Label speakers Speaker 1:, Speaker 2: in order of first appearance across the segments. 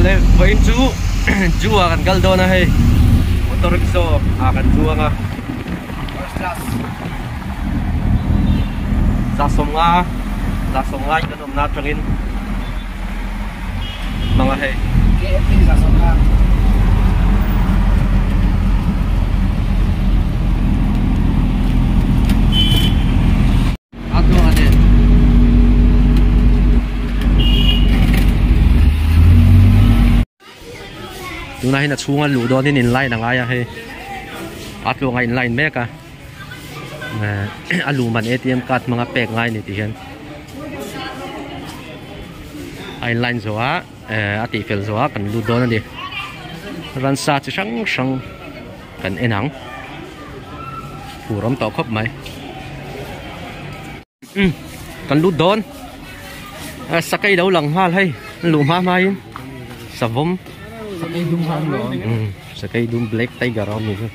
Speaker 1: le với chú akan kaldo na hay motor rickshaw akan chú nga sa songa kanom na trangin mga hay
Speaker 2: sa songa
Speaker 1: ato ane yung nahin at sungan ludo din inline ang aya he at lo nga inline meka aluman ATM card mga pek nga ini tiyan inline zo ha ati fel zo ha kan ludo na di ran sa sang kan enang purom to khop mai kan ludo sakay daw lang hal hay luma mayin sa vom
Speaker 2: sakay dum ham lo
Speaker 1: sakay dum black tiger rom ni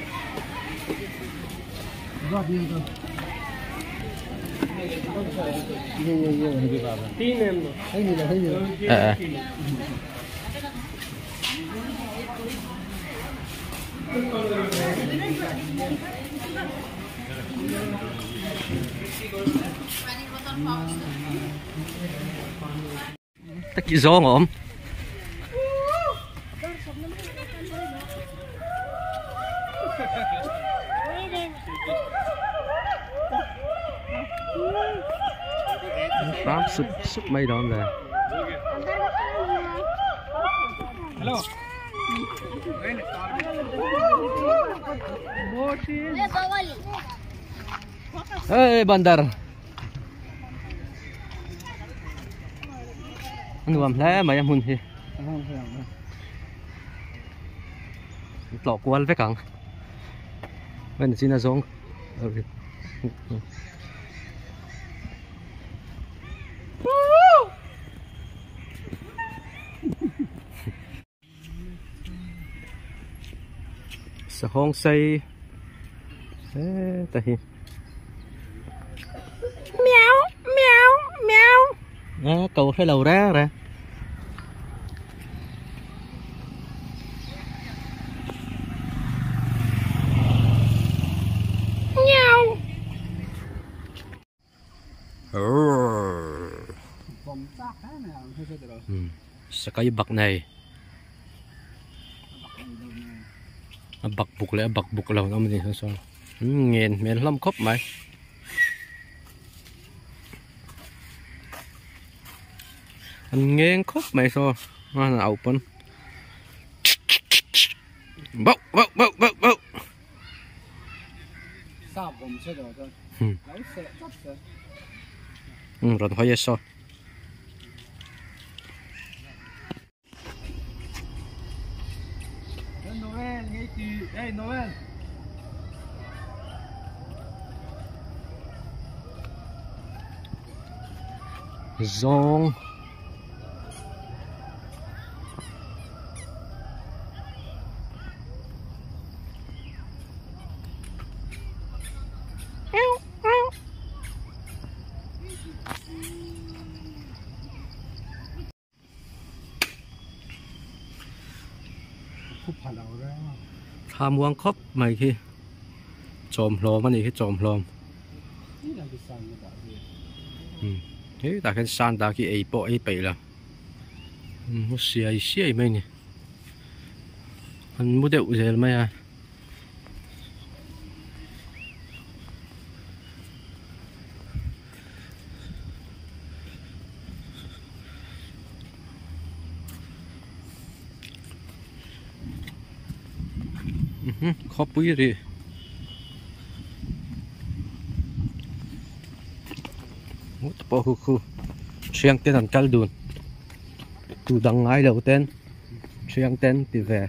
Speaker 1: taki gió ngộm Pháp súp mấy đó rồi.
Speaker 2: Hello.
Speaker 1: Hey bandar. Anh làm thế mà em hun thì. Lọ qual với cẳng. Bên xin là giống. Sa hong say tahi meow meow meow cầu phải lầu ra ra meow sa kayo bak này bạc bục lâu nó mình sao nghiền miền lâm khóc mày anh nghiền khóc mày sao nó là open bốc
Speaker 2: saoผมsẽ rồi
Speaker 1: rồi thôi sao
Speaker 2: Noel, hey Noel.
Speaker 1: Zong. Tham quan khóc mày khi trộm lom anh ấy trộm lom thế ta cái san ta cái ấy bộ ấy bể là mua xì mày nè anh mua đậu gì mày à khó búi đi một bộ khu xiang tên thành cal đồn tu đăng ngay đầu tên xiang tên thì về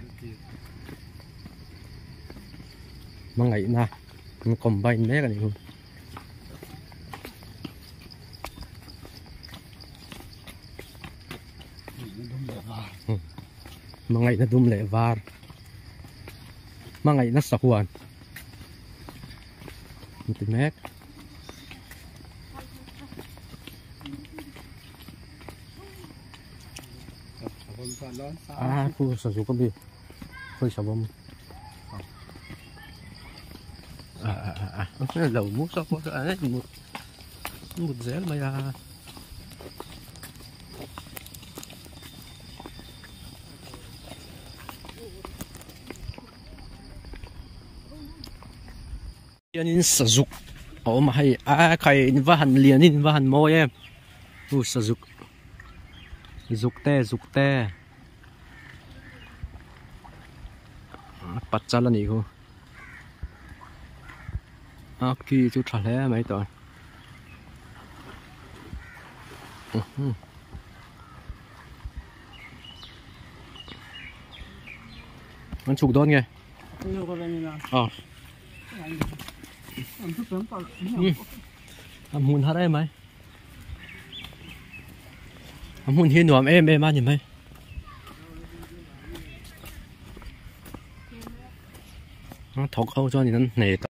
Speaker 1: mà ngày na nó còn bay mấy cái này luôn mà ngày nó đun lệ var mà ngày nó sặc hoàn một tí mét
Speaker 2: lớn
Speaker 1: Phu sử dụng con đi hơi sầu bông cái lẩu mút sao có cái một rẽ mày in sử dụng mà hay cái va hành liền in va hành môi em sử dụng dục te bắt chân là nhỉ cô kỳ chú trả lẽ mấy tuổi ăn chục đôn nghe ăn hùn hết em mấy ăn hùn hiên nòm em ăn gì mấy thọc khâu cho thì nó nề